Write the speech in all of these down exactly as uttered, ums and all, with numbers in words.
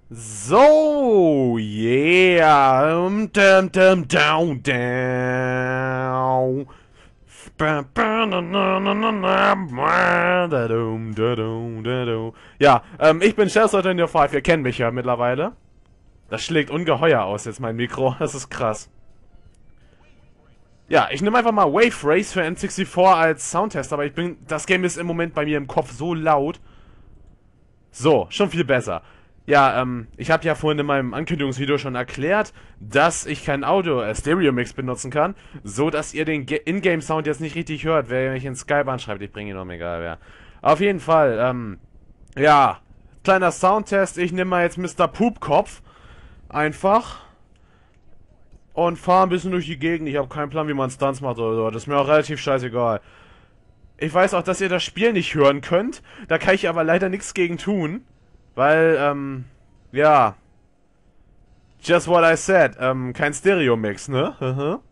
So, yeah. Um, dum, dum, down, down. Ba, ba, na, na, na, na, na, da, dum, da, dum, da, dum. Ja, ähm, ich bin Chefsoldat in der fünf. Ihr kennt mich ja mittlerweile. Das schlägt ungeheuer aus jetzt, mein Mikro. Das ist krass. Ja, ich nehme einfach mal Wave Race für N vierundsechzig als Soundtest, aber ich bin, das Game ist im Moment bei mir im Kopf so laut. So, schon viel besser. Ja, ähm, ich habe ja vorhin in meinem Ankündigungsvideo schon erklärt, dass ich kein Audio-Stereo-Mix benutzen kann, so dass ihr den Ingame-Sound jetzt nicht richtig hört, wer mich in Skype anschreibt. Ich bringe ihn um, egal wer. Auf jeden Fall, ähm, ja, kleiner Soundtest. Ich nehme mal jetzt Mister Poopkopf einfach und fahre ein bisschen durch die Gegend. Ich habe keinen Plan, wie man Stunts macht oder so. Das ist mir auch relativ scheißegal. Ich weiß auch, dass ihr das Spiel nicht hören könnt. Da kann ich aber leider nichts gegen tun. Weil, ähm, ja. Just what I said. Ähm, kein Stereo-Mix, ne? Mhm.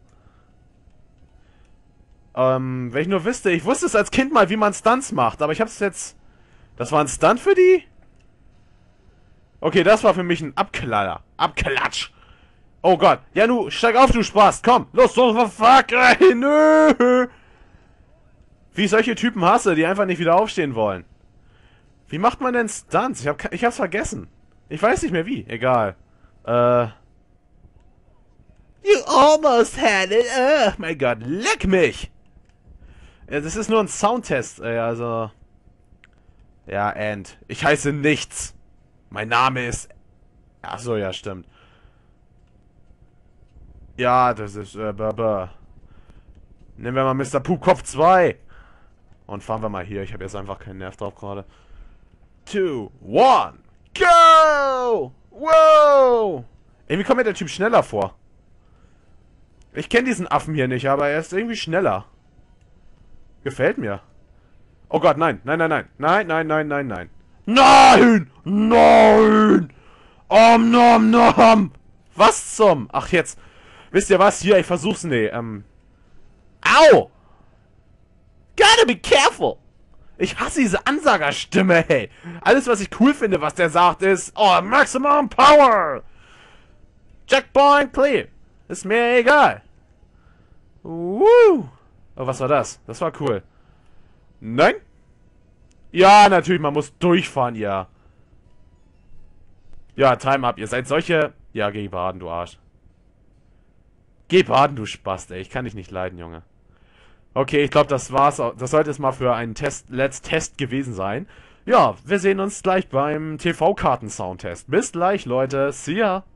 ähm, wenn ich nur wüsste, ich wusste es als Kind mal, wie man Stunts macht, aber ich hab's jetzt... Das war ein Stunt für die? Okay, das war für mich ein Abknaller. Abklatsch. Oh Gott. Ja, nu, steig auf, du Spaß. Komm, los, so, fuck, ey, nö. Wie ich solche Typen hasse, die einfach nicht wieder aufstehen wollen. Wie macht man denn Stunts? Ich, hab, ich hab's vergessen. Ich weiß nicht mehr wie. Egal. Äh. You almost had it. Oh mein Gott, leck mich! Ja, das ist nur ein Soundtest, ey, also. Ja, and. Ich heiße nichts. Mein Name ist... Achso, ja, stimmt. Ja, das ist... Äh, blah, blah. Nehmen wir mal Mister Poopkopf zwei. Und fahren wir mal hier. Ich habe jetzt einfach keinen Nerv drauf gerade. Two, one, go! Wow! Irgendwie kommt mir der Typ schneller vor. Ich kenne diesen Affen hier nicht, aber er ist irgendwie schneller. Gefällt mir. Oh Gott, nein, nein, nein, nein, nein, nein, nein, nein, nein. Nein! Nein! Om nom nom! Was zum? Ach jetzt. Wisst ihr was? Hier, ich versuch's, nee, ähm. Au! Gotta be careful! Ich hasse diese Ansagerstimme, hey. Alles, was ich cool finde, was der sagt, ist... Oh, Maximum Power! Checkpoint clear. Ist mir egal. Woo! Oh, was war das? Das war cool. Nein? Ja, natürlich, man muss durchfahren, ja. Ja, Time up. Ihr seid solche... Ja, geh baden, du Arsch. Geh baden, du Spast, ey. Ich kann dich nicht leiden, Junge. Okay, ich glaube, das war's. Das sollte es mal für einen Test, Let's Test gewesen sein. Ja, wir sehen uns gleich beim T V-Karten-Soundtest. Bis gleich, Leute. See ya.